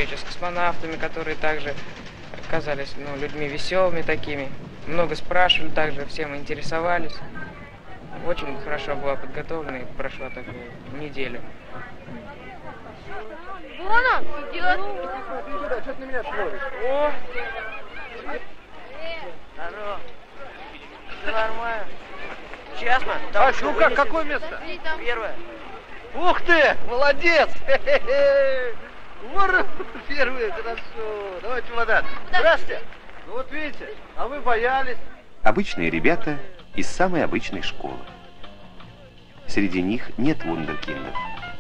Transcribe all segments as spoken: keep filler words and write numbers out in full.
встречу с космонавтами, которые также казались ну, людьми веселыми такими. Много спрашивали также, всем интересовались. Очень хорошо была подготовлена и прошла такую неделю. Вон он идет. Ты сюда, что ты на меня смотришь? О! Здорово. Все нормально. Сейчас, man. А, ну как, какое место? Первое. Ух ты, молодец! Ура! Первые, хорошо. Давай чемодан. Здравствуйте. Ну вот видите, а вы боялись. Обычные ребята из самой обычной школы. Среди них нет вундеркиндов.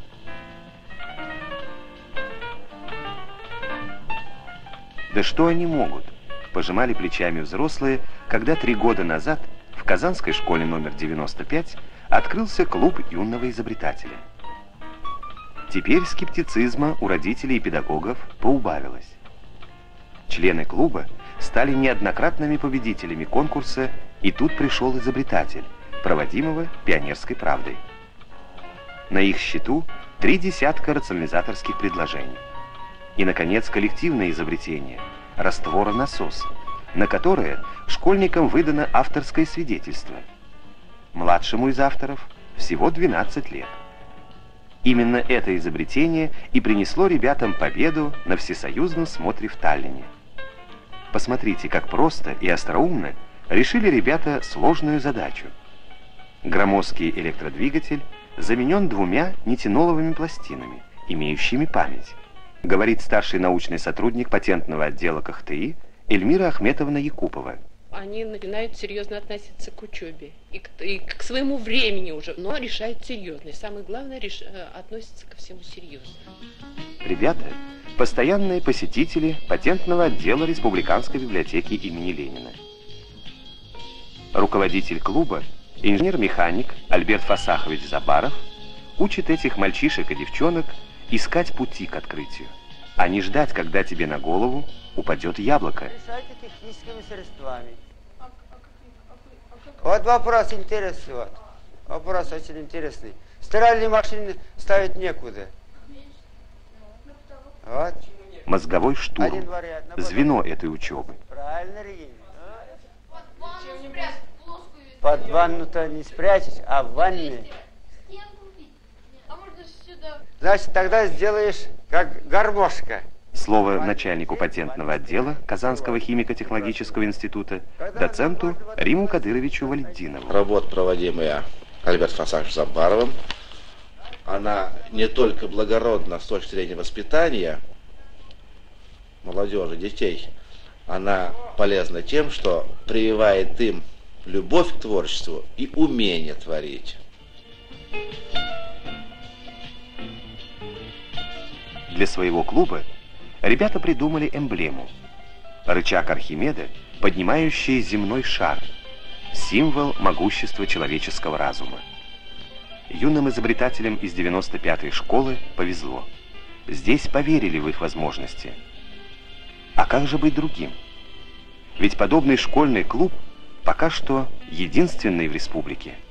Да что они могут? Пожимали плечами взрослые, когда три года назад в Казанской школе номер девяносто пять открылся клуб юного изобретателя. Теперь скептицизма у родителей и педагогов поубавилось. Члены клуба стали неоднократными победителями конкурса, и тут пришел изобретатель, проводимого «Пионерской правдой». На их счету три десятка рационализаторских предложений. И, наконец, коллективное изобретение – растворонасос, на которое школьникам выдано авторское свидетельство. Младшему из авторов всего двенадцать лет. Именно это изобретение и принесло ребятам победу на всесоюзном смотре в Таллине. Посмотрите, как просто и остроумно решили ребята сложную задачу. Громоздкий электродвигатель заменен двумя нитиноловыми пластинами, имеющими память, говорит старший научный сотрудник патентного отдела КХТИ Эльмира Ахметовна Якупова. Они начинают серьезно относиться к учебе и к, и к своему времени уже, но решают серьезно. И самое главное, реш... относятся ко всему серьезно. Ребята – постоянные посетители патентного отдела Республиканской библиотеки имени Ленина. Руководитель клуба, инженер-механик Альберт Фасахович Забаров, учит этих мальчишек и девчонок искать пути к открытию, а не ждать, когда тебе на голову упадет яблоко. Решайте техническими средствами. Вот вопрос интересный. Вопрос очень интересный. Стиральные машины ставить некуда. Вот. Мозговой штурм – звено этой учебы. Правильно, Регина. Под ванну-то не спрячешь, а в ванне. Значит, тогда сделаешь как гармошка. Слово начальнику патентного отдела Казанского химико-технологического института, доценту Риму Кадыровичу Валетдинову. Работа, проводимая Альбертом Фасаховичем Забаровым, она не только благородна с точки зрения воспитания молодежи, детей, она полезна тем, что прививает им любовь к творчеству и умение творить. Для своего клуба ребята придумали эмблему. Рычаг Архимеда, поднимающий земной шар. Символ могущества человеческого разума. Юным изобретателям из девяносто пятой школы повезло. Здесь поверили в их возможности. А как же быть другим? Ведь подобный школьный клуб пока что единственный в республике.